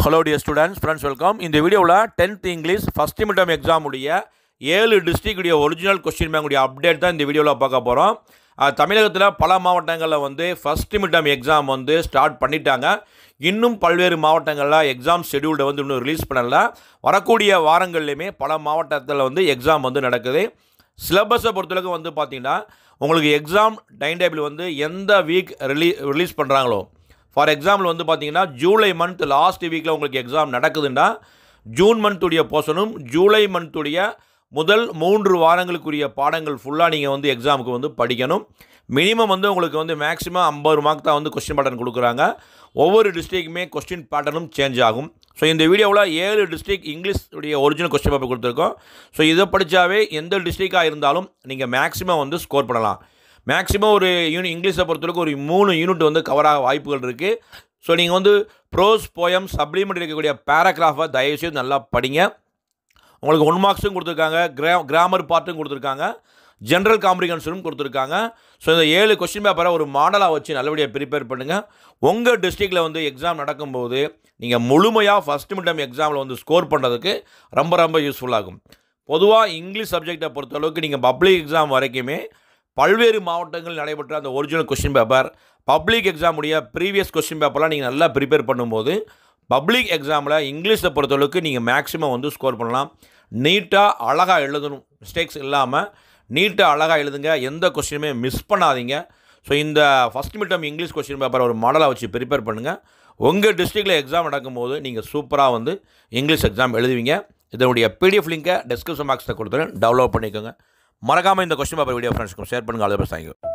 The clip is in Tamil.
Hello dear students, friends welcome. In the video 10th English first midterm exam உடைய 7 district உடைய original question bank உடைய update தான் இந்த வீடியோல பார்க்க போறோம். தமிழகத்துல பல மாவட்டங்கள்ல first midterm exam ஸ்டார்ட் பண்ணிட்டாங்க. இன்னும் பல்வேறு மாவட்டங்கள்ல எக்ஸாம் ஷெட்யூல்ட இன்னும் ரிலீஸ் பண்ணல. வரக்கூடிய வாரங்களிலுமே பல மாவட்டத்துல எக்ஸாம் நடக்குது. சிலபஸை பொறுத்தளவுக்கு பாத்தீங்கன்னா உங்களுக்கு எக்ஸாம் டைம் டேபிள் எந்த வீக் ரிலீஸ் பண்றாங்களோ ஃபார் எக்ஸாம்பிள் பார்த்தீங்கன்னா ஜூலை மந்த் லாஸ்ட் வீக்கில் உங்களுக்கு எக்ஸாம் நடக்குதுன்னா ஜூன் மந்த்துடைய போர்ஷனும் ஜூலை மந்த்துடைய முதல் 3 வாரங்களுக்குரிய பாடங்கள் ஃபுல்லாக நீங்கள் எக்ஸாமுக்கு படிக்கணும். மினிமம் உங்களுக்கு மேக்ஸிமம் 50 மார்க் தான் கொஸ்டின் பேட்டர்ன் கொடுக்குறாங்க. ஒவ்வொரு டிஸ்ட்ரிக்ட்டுமே கொஸ்டின் பேட்டர்னும் சேஞ்ச் ஆகும். ஸோ இந்த வீடியோவில் 7 டிஸ்ட்ரிக்ட் இங்கிலீஷ் உடைய ஒரிஜினல் கொஸ்டின் பேப்பர் கொடுத்துருக்கோம். ஸோ இதை படித்தாவே எந்த டிஸ்ட்ரிக்டாக இருந்தாலும் நீங்கள் மேக்ஸிமம் ஸ்கோர் பண்ணலாம். மேக்ஸிமம் ஒரு இங்கிலீஷை பொறுத்தவரைக்கும் ஒரு 3 யூனிட் கவராக வாய்ப்புகள் இருக்குது. ஸோ நீங்கள் ப்ரோஸ் போயம் சப்ளிமெண்ட் இருக்கக்கூடிய பேராகிராஃபை தயவுசெய்து நல்லா படிங்க. உங்களுக்கு 1 மார்க்ஸும் கொடுத்துருக்காங்க, கிராமர் பார்ட்டும் கொடுத்துருக்காங்க, ஜென்ரல் காம்ப்ரிஹென்ஷனும் கொடுத்துருக்காங்க. ஸோ இந்த 7 கொஸ்டின் பேப்பரை ஒரு மாடலாக வச்சு நல்லபடியாக ப்ரிப்பேர் பண்ணுங்கள். உங்கள் டிஸ்ட்ரிக்டில் எக்ஸாம் நடக்கும்போது நீங்கள் முழுமையாக ஃபஸ்ட் மிட்டம் எக்ஸாமில் ஸ்கோர் பண்ணுறதுக்கு ரொம்ப ரொம்ப யூஸ்ஃபுல்லாகும். பொதுவாக இங்கிலீஷ் சப்ஜெக்டை பொறுத்தளவுக்கு நீங்கள் பப்ளிக் எக்ஸாம் வரைக்குமே பல்வேறு மாவட்டங்கள் நடைபெற்ற அந்த original question paper public exam உடைய ப்ரீவியஸ் கொஸ்டின் பேப்பர்லாம் நீங்கள் நல்லா ப்ரிப்பேர் பண்ணும்போது பப்ளிக் எக்ஸாமில் இங்கிலீஷை பொறுத்தளவுக்கு நீங்கள் மேக்ஸிமம் ஸ்கோர் பண்ணலாம். நீட்டாக அழகாக எழுதணும், மிஸ்டேக்ஸ் இல்லாமல் நீட்டாக அழகாக எழுதுங்க. எந்த கொஸ்டினுமே மிஸ் பண்ணாதீங்க. ஸோ இந்த ஃபஸ்ட் மிட்டம் இங்கிலீஷ் கொஸ்டின் பேப்பரை ஒரு மாடலாக வச்சு ப்ரிப்பேர் பண்ணுங்கள். உங்கள் டிஸ்ட்ரிக்டில் எக்ஸாம் நடக்கும்போது நீங்கள் சூப்பராக இங்கிலீஷ் எக்ஸாம் எழுதுவீங்க. இதனுடைய பிடிஎஃப் லிங்கை டிஸ்கிரிப்ஷன் பாக்ஸில் கொடுத்துருங்க, டவுன்லோட் பண்ணிக்கோங்க. மறக்காமல் இந்த கொஸ்டின் பேப்பர் வீடியோ ஃப்ரெண்ட்ஸ்க்கு ஷேர் பண்ணுங்கள். All the best. தேங்க்யூ.